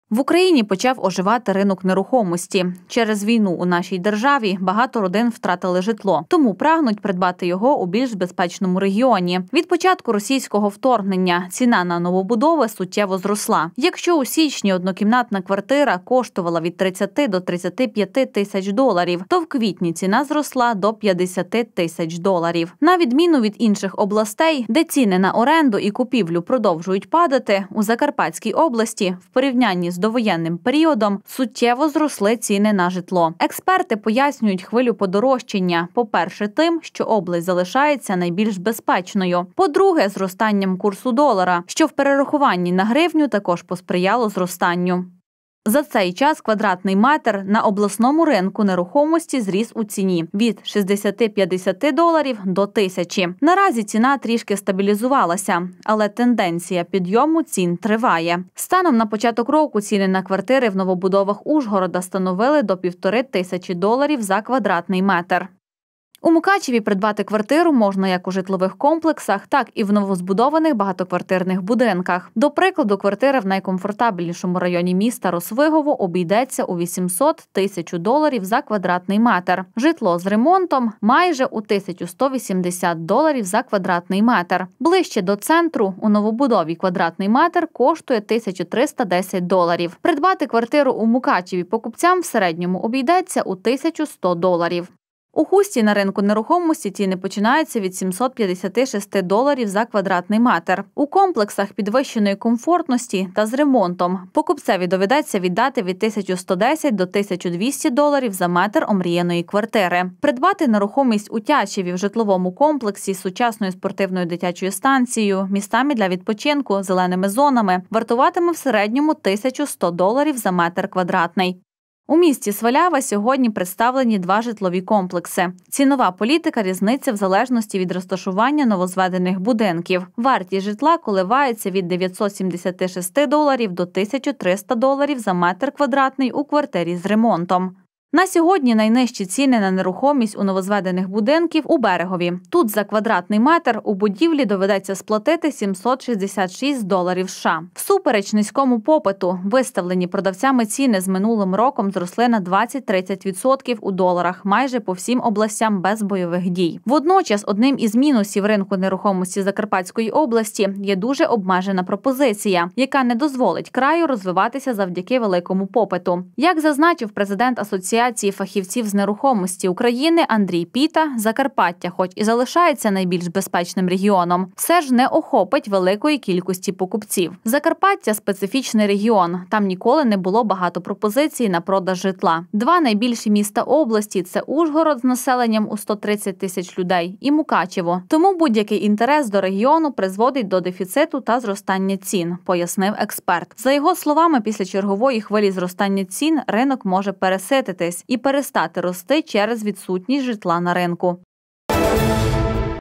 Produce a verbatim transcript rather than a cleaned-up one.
В Україні почав оживати ринок нерухомості. Через війну у нашій державі багато родин втратили житло, тому прагнуть придбати його у більш безпечному регіоні. Від початку російського вторгнення ціна на новобудови суттєво зросла. Якщо у січні однокімнатна квартира коштувала від тридцяти до тридцяти п'яти тисяч доларів, то в квітні ціна зросла до п'ятдесяти тисяч доларів. На відміну від інших областей, де ціни на оренду і купівлю продовжують падати, у Закарпатській області в порівнянні з довоєнним періодом суттєво зросли ціни на житло. Експерти пояснюють хвилю подорожчання, по-перше, тим, що область залишається найбільш безпечною. По-друге, зростанням курсу долара, що в перерахуванні на гривню також посприяло зростанню. За цей час квадратний метр на обласному ринку нерухомості зріс у ціні від шістдесяти п'ятдесяти доларів до тисячі. Наразі ціна трішки стабілізувалася, але тенденція підйому цін триває. Станом на початок року ціни на квартири в новобудовах Ужгорода становили до півтори тисячі доларів за квадратний метр. У Мукачеві придбати квартиру можна як у житлових комплексах, так і в новозбудованих багатоквартирних будинках. До прикладу, квартира в найкомфортабельнішому районі міста Росвигово обійдеться у вісімсот - тисячу доларів за квадратний метр. Житло з ремонтом – майже у тисячу сто вісімдесят доларів за квадратний метр. Ближче до центру у новобудові квадратний метр коштує тисячу триста десять доларів. Придбати квартиру у Мукачеві покупцям в середньому обійдеться у тисячу сто доларів. У Хусті на ринку нерухомості ціни починаються від сімсот п'ятдесяти шести доларів за квадратний метр. У комплексах підвищеної комфортності та з ремонтом покупцеві доведеться віддати від тисячі ста десяти до тисячі двохсот доларів за метр омріяної квартири. Придбати нерухомість у Тячеві в житловому комплексі з сучасною спортивною дитячою станцією, містами для відпочинку, зеленими зонами вартуватиме в середньому тисячу сто доларів за метр квадратний. У місті Свалява сьогодні представлені два житлові комплекси. Цінова політика різниця в залежності від розташування новозведених будинків. Вартість житла коливається від дев'ятсот сімдесяти шести доларів до тисячі триста доларів за метр квадратний у квартирі з ремонтом. На сьогодні найнижчі ціни на нерухомість у новозведених будинків у Берегові. Тут за квадратний метр у будівлі доведеться сплатити сімсот шістдесят шість доларів США. Всупереч низькому попиту, виставлені продавцями ціни з минулим роком зросли на двадцять - тридцять відсотків у доларах майже по всім областям без бойових дій. Водночас одним із мінусів ринку нерухомості Закарпатської області є дуже обмежена пропозиція, яка не дозволить краю розвиватися завдяки великому попиту. Як зазначив президент Асоціації Асоціації фахівців з нерухомості України Андрій Піта, Закарпаття, хоч і залишається найбільш безпечним регіоном, все ж не охопить великої кількості покупців. Закарпаття – специфічний регіон, там ніколи не було багато пропозицій на продаж житла. Два найбільші міста області – це Ужгород з населенням у сто тридцять тисяч людей і Мукачево. Тому будь-який інтерес до регіону призводить до дефіциту та зростання цін, пояснив експерт. За його словами, після чергової хвилі зростання цін ринок може переситити і перестати рости через відсутність житла на ринку.